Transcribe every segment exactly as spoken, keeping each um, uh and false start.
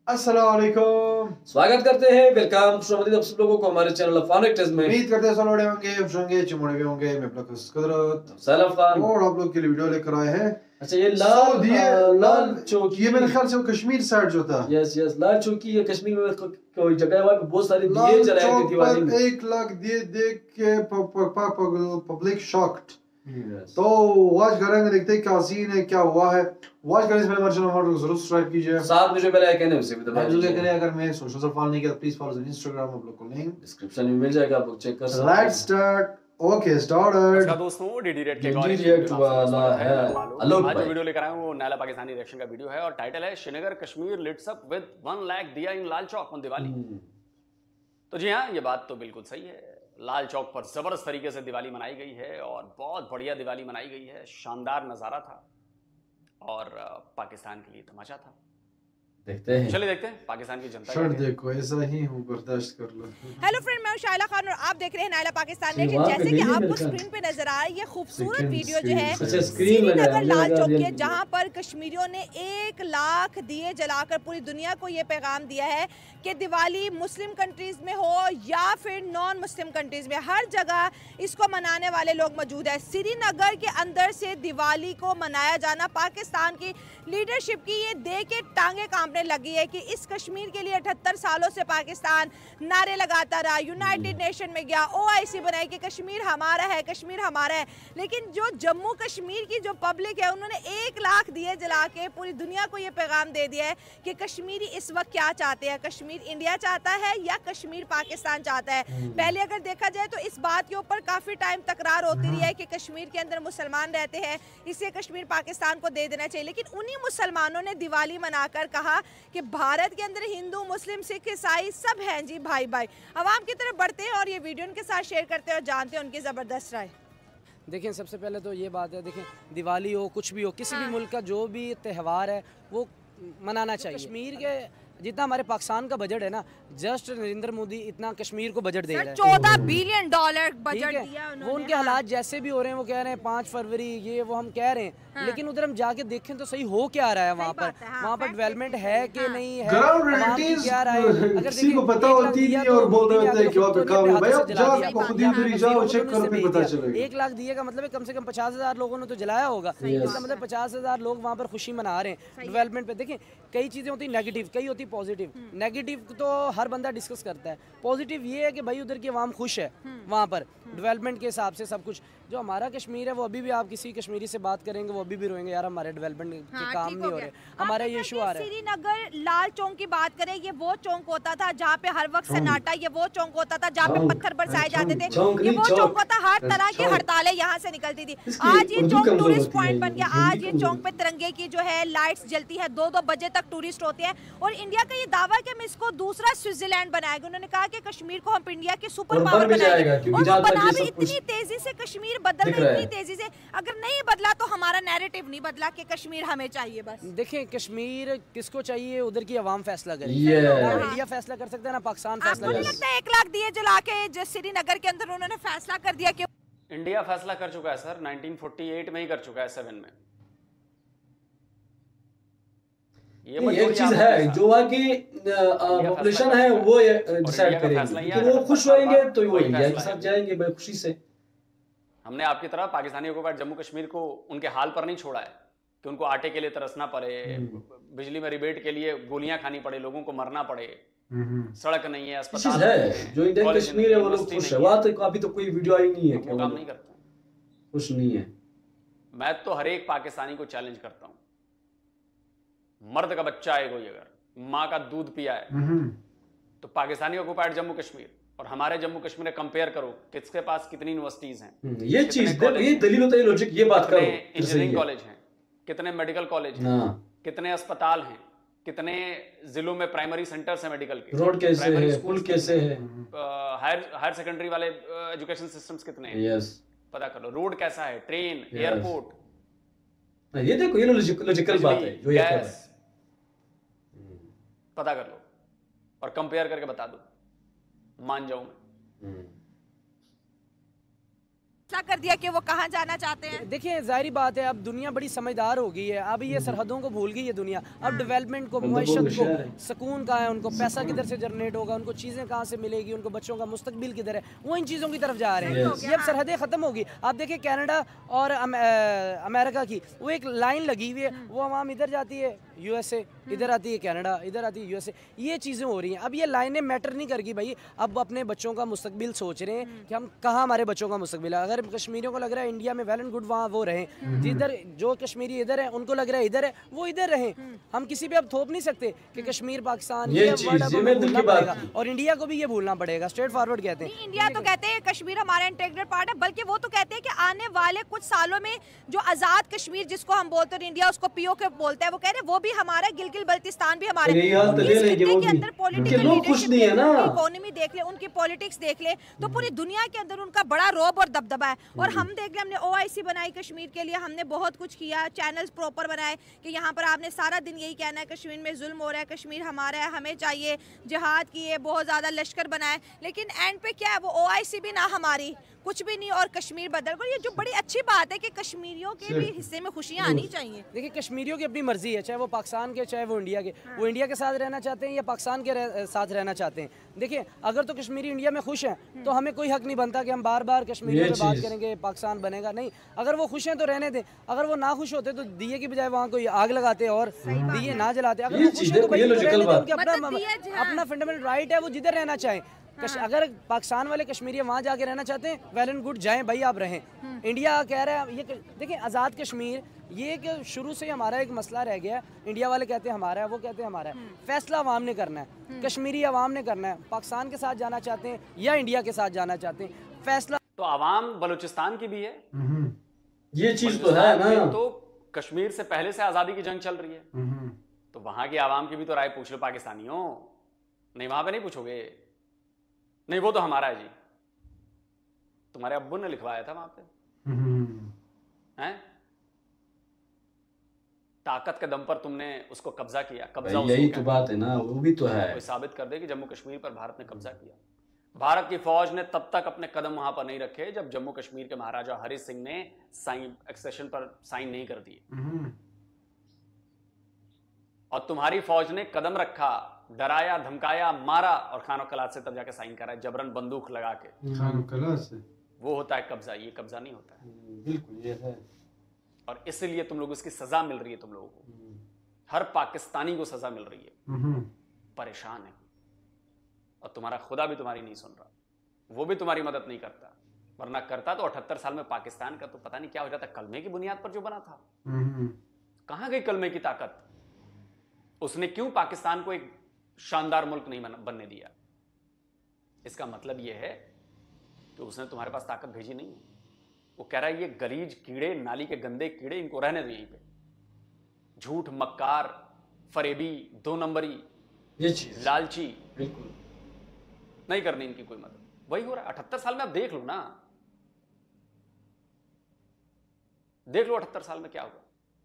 अस्सलाम वालेकुम, स्वागत करते हैं। वेलकम शुरुआती आप सब लोगों को हमारे चैनल अफान एक्टर्स में। उम्मीद करते हैं सब लोग होंगे, खुश होंगे, चिमोड़े भी होंगे। मैं अपना कुदरत सलाम खान और आप लोग के लिए वीडियो लेकर आए हैं। अच्छा ये लाल ये लाल चौकी, ये मेरे ख्याल से वो कश्मीर साइड जो था। यस यस लाल चौकी ये कश्मीर में कोई जगह है, वहाँ पे बहुत सारे दिए लाल जलाए थे चौक दिवाली में। पर एक लाख दिए देख के पब्लिक शॉक्ड। Yes. तो वॉच करेंगे, देखते हैं क्या सीन है, क्या हुआ है। वॉच करने से पहले हमारे चैनल को जरूर सब्सक्राइब कीजिए। साथ में जो बेल आइकन है उसे भी दबा दीजिए। दीजिए। अगर मैं सोशल से फॉलो नहीं किया तो प्लीज फॉलो द इंस्टाग्राम, आप लोग को लिंक डिस्क्रिप्शन में मिल जाएगा, आप लोग चेक कर सकते हैं। Let's start. Okay started. नमस्कार दोस्तों, डीडी रेड के डीडी रेड वाला है आज जो वीडियो लेकर आया हूं वो नायला पाकिस्तानी रिएक्शन का वीडियो है और टाइटल है Srinagar Kashmir lights up with one lakh diya in Lal Chowk on Diwali. तो जी हाँ, ये बात तो बिल्कुल सही है। लाल चौक पर जबरदस्त तरीके से दिवाली मनाई गई है और बहुत बढ़िया दिवाली मनाई गई है। शानदार नजारा था और पाकिस्तान के लिए तमाशा था। देखते हैं, चलिए देखते हैं पाकिस्तान की जनता शर्ट देखो, ऐसा ही हूँ, बर्दाश्त कर लो। हेलो फ्रेंड, मैं शाइला खान और आप देख रहे हैं नायला पाकिस्तान रिएक्शन। जैसे कि आपको स्क्रीन पे नजर आ रहा है, ये खूबसूरत वीडियो जो है श्रीनगर लाल चौक की है, जहां पर कश्मीरियों ने एक लाख दिए जलाकर पूरी दुनिया को ये पैगाम दिया है कि दिवाली मुस्लिम कंट्रीज में हो या फिर नॉन मुस्लिम कंट्रीज में, हर जगह इसको मनाने वाले लोग मौजूद है। श्रीनगर के अंदर से दिवाली को मनाया जाना पाकिस्तान की लीडरशिप की ये देख के टांगे कांपने लगी है कि इस कश्मीर के लिए अठहत्तर सालों से पाकिस्तान नारे लगाता रहा, यूनाइटेड नेशन में गया, ओआईसी बनाई कि कश्मीर हमारा है, कश्मीर हमारा है। लेकिन जो जम्मू कश्मीर की जो पब्लिक है, उन्होंने एक लाख दिए जला के पूरी दुनिया को ये पैगाम दे दिया है कि कश्मीरी इस वक्त क्या चाहते हैं, कश्मीर इंडिया चाहता है या कश्मीर पाकिस्तान चाहता है। पहले अगर देखा जाए तो इस बात के ऊपर काफी टाइम तकरार होती रही है कि कश्मीर के अंदर मुसलमान रहते हैं, इससे कश्मीर पाकिस्तान को दे देना चाहिए। लेकिन उन्हीं मुसलमानों ने दिवाली मनाकर कहा कि भारत के अंदर हिंदू, मुस्लिम, सिख, ईसाई सब हैं जी, भाई भाई। आवाम की तरफ बढ़ते हैं और ये वीडियो उनके साथ शेयर करते हैं और जानते हैं उनकी ज़बरदस्त राय। देखें, सबसे पहले तो ये बात है, देखें दिवाली हो कुछ भी हो, किसी भी मुल्क का जो भी त्यौहार है वो मनाना चाहिए। कश्मीर के जितना हमारे पाकिस्तान का बजट है ना, जस्ट नरेंद्र मोदी इतना कश्मीर को बजट दे रहा है, चौदह बिलियन डॉलर बजट दिया उन्होंने। वो उनके हालात जैसे भी हो रहे हैं, वो कह रहे हैं पाँच फरवरी ये वो हम कह रहे हैं, हाँ। लेकिन उधर हम जाके देखें तो सही हो क्या रहा है वहाँ पर, हाँ, वहाँ पर डेवलपमेंट है कि हाँ। नहीं है, क्या रहा है। अगर किसी को पता होती है और बोल रहे होते हैं कि वहाँ पे काम है, भाई आप जाओ खुद ही उधर जाओ, चेक करो फिर पता चलेगा। एक लाख दिए का मतलब कम से कम पचास हजार लोगों ने तो जलाया होगा, इसका मतलब पचास हजार लोग वहाँ पर खुशी मना रहे हैं डेवलपमेंट पे। देखें, कई चीजें होती नेगेटिव, कई होती पॉजिटिव। नेगेटिव तो हर बंदा डिस्कस करता है, पॉजिटिव ये है कि भाई उधर की आवाम खुश है वहाँ पर डेवलपमेंट के हिसाब से सब कुछ। जो हमारा कश्मीर है वो अभी भी, आप किसी कश्मीरी से बात करेंगे वो अभी भी रोएंगे, यार हमारे डेवलपमेंट के हाँ, काम नहीं हो रहे, हमारा ये इशू आ रहा है। श्रीनगर लाल चौक की बात करें, ये वो चौक होता था जहाँ पे हर वक्त सन्नाटा, ये वो चौक होता था जहाँ पे पत्थर बरसाए जाते थे, ये वो चौक होता, हर तरह की हड़तालें यहाँ से निकलती थी। आज ये चौक टूरिस्ट पॉइंट बन गया। आज ये चौक पे तिरंगे की जो है लाइट्स जलती है, दो दो बजे तक टूरिस्ट होते हैं। और इंडिया का ये दावा है कि हम इसको दूसरा स्विट्जरलैंड बनाएंगे। उन्होंने कहा कि कश्मीर को हम इंडिया के सुपर पावर बनाएंगे और वो बना भी इतनी तेजी से, कश्मीर बदल रही इतनी तेजी से। अगर नहीं बदला तो हमारा नैरेटिव नहीं बदला कि कश्मीर हमें चाहिए। बस देखें, कश्मीर किसको चाहिए उधर की आवाम फैसला करे, इंडिया फैसला कर सकता है ना पाकिस्तान फैसला कर सकता है। आपको लगता है एक लाख दिए जला के श्रीनगर के अंदर उन्होंने फैसला कर दिया कि इंडिया फैसला कर चुका है सर, नाइनटीन फोर्टी एट में ही कर चुका है, सेवन में। ये एक चीज है जो वहाँ की पॉपुलेशन है वो डिसाइड करेंगे कि वो खुश होंगे तो वो इंडिया के साथ जाएंगे बड़ी खुशी से। हमने आपकी तरह पाकिस्तानी ऑक्युपाइड जम्मू कश्मीर को उनके हाल पर नहीं छोड़ा है कि उनको आटे के लिए तरसना पड़े, बिजली में रिबेट के लिए गोलियां खानी पड़े, लोगों को मरना पड़े, सड़क नहीं है, अस्पताल है। जो इंडियन कश्मीर है वो लोग खुश है, वहाँ तक अभी तो कोई वीडियो आई नहीं है कि वो काम नहीं करते, खुश नहीं है। मैं तो हर एक पाकिस्तानी को चैलेंज करता हूँ, मर्द का बच्चा है कोई अगर माँ का दूध पिया है तो पाकिस्तानी ऑक्युपाइड जम्मू कश्मीर और हमारे जम्मू कश्मीर कंपेयर करो, किसके पास कितनी यूनिवर्सिटीज हैं, ये चीज ये दलील होता है, लॉजिक ये बात करो। इंजीनियरिंग कॉलेज हैं, कितने मेडिकल कॉलेज हैं, कितने अस्पताल हैं, कितने जिलों में प्राइमरी सेंटर्स हैं मेडिकल के, रोड कैसे है, स्कूल कैसे है, हायर हायर सेकेंडरी वाले एजुकेशन सिस्टम्स कितने हैं, यस पता कर लो। रोड कैसा है, ट्रेन, एयरपोर्ट, ये देखो ये लॉजिकल बात है जो ये कह रहा है, पता कर लो और कंपेयर करके बता दो, मान जाऊं मैं। फैसला कर दिया कि वो कहाँ जाना चाहते हैं? देखिए जाहिर बात है अब दुनिया बड़ी समझदार हो गई है, अब ये सरहदों को भूल गई है दुनिया। अब डेवलपमेंट को, मुआशरत को, सुकून कहाँ है, उनको पैसा किधर से जनरेट होगा, उनको चीज़ें कहाँ से मिलेगी, उनको बच्चों का मुस्तकबिल किधर है, वो इन चीज़ों की तरफ जा रहे हैं। ये अब सरहदें ख़त्म होगी। आप देखिए कनाडा और अमेरिका की वो एक लाइन लगी हुई है, वो आवाम इधर जाती है यूएसए, इधर आती है कनाडा, इधर आती है यूएसए। ये चीज़ें हो रही हैं। अब ये लाइनें मैटर नहीं करगी भाई। अब अपने बच्चों का मुस्तकबिल सोच रहे हैं कि हम कहाँ हमारे बच्चों का मुस्तकबिल है। अगर कश्मीरियों को लग रहा है इंडिया में वेल एंड गुड, वहाँ वो रहें। जिधर जो कश्मीरी इधर है उनको लग रहा है इधर है, वो इधर रहें। हम किसी पे अब थोप नहीं सकते कि कश्मीर पाकिस्तान, ये वर्ड अब हमें भूलना पड़ेगा और इंडिया को भी ये भूलना पड़ेगा। स्ट्रेट फॉरवर्ड कहते हैं। इंडिया तो कहते हैं कश्मीर हमारा इंटीग्रल पार्ट है, बल्कि वो तो कहते हैं कि आने वाले कुछ सालों में जो आजाद कश्मीर जिसको हम बोलते हैं, इंडिया उसको पीओके बोलते हैं, वो कह रहे हैं वो भी हमारा, गिलगित बल्तिस्तान भी हमारे। के अंदर पॉलिटिकल इकोनॉमी देख ले, उनकी पॉलिटिक्स देख ले, तो पूरी दुनिया के अंदर उनका बड़ा रोब और दबदबा है। और हम देख ले, हमने ओआईसी बनाई कश्मीर के लिए, हमने बहुत कुछ किया, चैनल्स प्रॉपर बनाए कि यहाँ पर आपने सारा दिन यही कहना है कश्मीर में जुल्म हो रहा है, कश्मीर हमारा है, हमें चाहिए, जिहाद किए, बहुत ज्यादा लश्कर बनाए, लेकिन एंड पे क्या है, वो ओआईसी भी ना हमारी, कुछ भी नहीं, और कश्मीर बदल गई। ये जो बड़ी अच्छी बात है कि कश्मीरियों के भी हिस्से में खुशियां आनी चाहिए। देखिए कश्मीरियों की अपनी मर्जी है, चाहे वो पाकिस्तान के, चाहे वो इंडिया के। वो इंडिया के साथ रहना चाहते हैं या पाकिस्तान के रह, साथ रहना चाहते हैं। देखिए अगर तो कश्मीरी इंडिया में खुश हैं तो हमें कोई हक नहीं बनता कि हम बार बार कश्मीरियों पे बात करेंगे पाकिस्तान बनेगा, नहीं। अगर वो खुश हैं तो रहने दें, अगर वो ना खुश होते तो दिए की बजाय वहाँ कोई आग लगाते और दिए ना जलाते। अगर वो खुश हैं तो अपना फंडामेंटल राइट है, वो जिधर रहना चाहें। हाँ। अगर पाकिस्तान वाले कश्मीरी वहाँ जाके रहना चाहते हैं, वेल एंड गुड, जाएं भाई, आप रहें। इंडिया कह रहा है, ये देखिए आज़ाद कश्मीर, ये एक शुरू से हमारा एक मसला रह गया। इंडिया वाले कहते हैं हमारा है, वो कहते हैं हमारा है। फैसला अवाम ने करना है, कश्मीरी अवाम ने करना है। पाकिस्तान के साथ जाना चाहते हैं या इंडिया के साथ जाना चाहते हैं, फैसला तो अवाम बलूचिस्तान की भी है। ये चीज तो है ना। तो कश्मीर से पहले से आजादी की जंग चल रही है, तो वहां की आवाम की भी तो राय पूछ लो पाकिस्तानियों। नहीं, वहां पे नहीं पूछोगे, नहीं वो तो हमारा है जी, तुम्हारे अब्बू ने लिखवाया था वहां पे, हैं? ताकत के दम पर तुमने उसको कब्जा किया। कब्जा यही तो बात है ना, वो भी तो है। कोई साबित कर दे कि जम्मू कश्मीर पर भारत ने कब्जा किया। भारत की फौज ने तब तक अपने कदम वहां पर नहीं रखे जब जम्मू कश्मीर के महाराजा हरि सिंह ने साइन एक्सेशन पर साइन नहीं कर दिए। और तुम्हारी फौज ने कदम रखा, डराया, धमकाया, मारा और खानो कलात से तब जाके साइन करा है, जबरन बंदूक लगा के। खानो कलात से वो होता है कब्जा, ये कब्जा नहीं होता है। बिल्कुल ये है। और इसलिए तुम लोग इसकी सजा मिल रही है, तुम लोगों को, हर पाकिस्तानी को सजा मिल रही है। परेशान है, और तुम्हारा खुदा भी तुम्हारी नहीं सुन रहा, वो भी तुम्हारी मदद नहीं करता। वरना करता तो अठहत्तर साल में पाकिस्तान का तो पता नहीं क्या हो जाता। कलमे की बुनियाद पर जो बना था, कहां गई कलमे की ताकत? उसने क्यों पाकिस्तान को एक शानदार मुल्क नहीं बनने दिया? इसका मतलब यह है कि उसने तुम्हारे पास ताकत भेजी नहीं है। वो कह रहा है ये गलीज कीड़े, नाली के गंदे कीड़े, इनको रहने दो यहीं पे। झूठ, मक्कार, फरेबी, दो नंबरी, ये चीज, लालची, बिल्कुल नहीं करनी इनकी कोई मदद। वही हो रहा है अठहत्तर साल में। आप देख लो ना, देख लो अठहत्तर साल में क्या हुआ।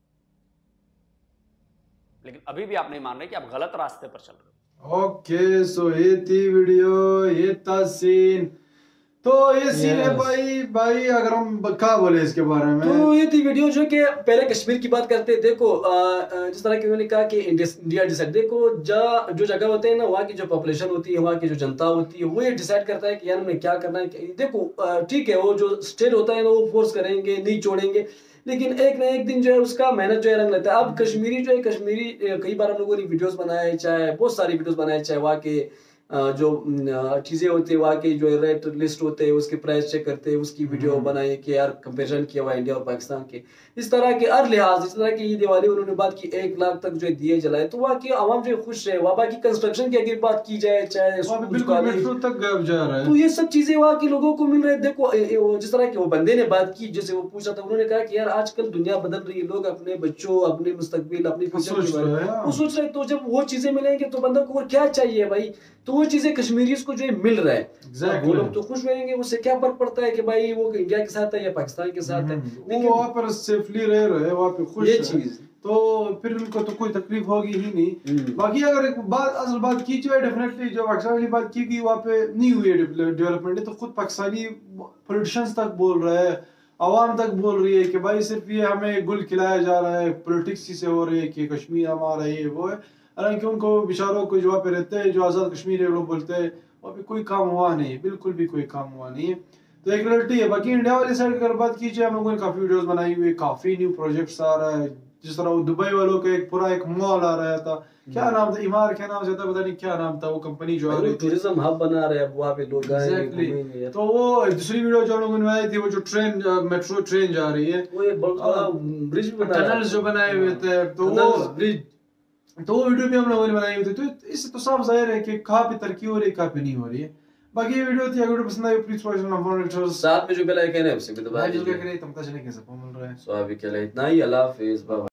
लेकिन अभी भी आप नहीं मान रहे कि आप गलत रास्ते पर चल रहे हो। ओके, सो ये थी वीडियो, ये था सीन। तो ये सीन है भाई भाई अगर हम क्या बोले इसके बारे में, तो ये थी वीडियो जो कि पहले कश्मीर की बात करते। देखो जिस तरह की उन्होंने कहा कि इंडिया डिसाइड, देखो जो जगह होते हैं ना, वहाँ की जो पॉपुलेशन होती है, वहाँ की जो जनता होती है, वो ये डिसाइड करता है कि यार हमें क्या करना है। देखो ठीक है, वो जो स्टेट होता है ना, वो फोर्स करेंगे, नहीं छोड़ेंगे, लेकिन एक ना एक दिन जो है उसका मेहनत जो है रंग लेता है। अब कश्मीरी जो है, कश्मीरी कई बार हम लोगों ने वीडियोस बनाए, चाहे बहुत सारी वीडियोस बनाए, चाहे वहाँ के जो चीज़ें होती है, वहाँ की जो रेट लिस्ट होते हैं, उसके प्राइस चेक करते हैं, उसकी वीडियो बनाई कि यार कंपेरिजन किया हुआ इंडिया और पाकिस्तान के। इस तरह के हर लिहाज, इस तरह की ये दिवाली उन्होंने बात की, एक लाख तक जो दिए जलाए, तो वहाँ की आवाम जो खुश है। वहाँ की कंस्ट्रक्शन की अगर बात की जाए, चाहे मेट्रो तक गए जा रहा है, तो ये सब चीजें वहाँ के लोगों को मिल रहे हैं। देखो जिस तरह के वो बंदे ने बात की, जैसे वो पूछा था, उन्होंने कहा कि यार आजकल दुनिया बदल रही है, लोग अपने बच्चों, अपने मुस्तकबिल, अपनी फ्यूचर के बारे में वो सोच रहे हैं। तो जब वो चीजें मिलेंगे तो बंदों को क्या चाहिए भाई? तो वो चीजें कश्मीरीज को जो है मिल रहा है। exactly. वो लोग तो खुश रहेंगे, उससे क्या फर्क पड़ता है कि भाई वो इंडिया के साथ है या पाकिस्तान के साथ है, वो वहाँ पर सेफली रह रहे हैं, वहाँ पे खुश ये है, चीज तो फिर उनको तो कोई तकलीफ होगी ही नहीं। बाकी अगर एक बात असल बात की जाए, डेफिनेटली जो पाकिस्तान वाली बात की गई वहाँ पे नहीं हुई है डेवलपमेंट, तो खुद पाकिस्तानी पॉलिटिशियंस तक बोल रहे हैं, आवाम तक बोल रही है कि भाई सिर्फ ये हमें गुल खिलाया जा रहा है, पॉलिटिक्स से हो रही है कि कश्मीर हमारा ये वो है। हालांकि उनको बेचारों को जो वहाँ पे रहते हैं, जो आज़ाद कश्मीर है, लोग बोलते हैं वहाँ पे कोई काम हुआ नहीं है, बिल्कुल भी कोई काम हुआ नहीं है। तो एक रियलिटी है। बाकी इंडिया वाली साइड अगर बात की जाए, हम लोगों ने काफ़ी वीडियोस बनाई हुई है, काफ़ी न्यू प्रोजेक्ट्स आ रहा है। जिस तरह वो दुबई वालों का एक पूरा एक मॉल आ रहा था, क्या नाम था, इमार क्या नाम से था, पता नहीं क्या नाम था, वो कंपनी जो आ रही थी, टूरिज्म हब बना रहे हैं, वहाँ पे लोग एग्जैक्टली। तो वो दूसरी वीडियो जो हम लोगों ने बनाई थी, वो जो ट्रेन मेट्रो ट्रेन जा रही है, वो एक बहुत बड़ा ब्रिज भी बना, टनल्स जो बनाए हुए थे, तो वो ब्रिज, तो वो वीडियो भी हम लोगों ने बनाई हुई थी। तो इससे तो साफ जाहिर है कि कहाँ पे तरक्की हो रही है, कहाँ पे नहीं हो रही है। बाकी ये वीडियो थी, अगर वीडियो पसंद आई प्लीज फॉलो नंबर साथ में जो बेल आइकन है उसे भी दबा दीजिए। तुम कैसे मिल रहा है, सो अभी के लिए इतना ही, अल्लाह हाफिज़।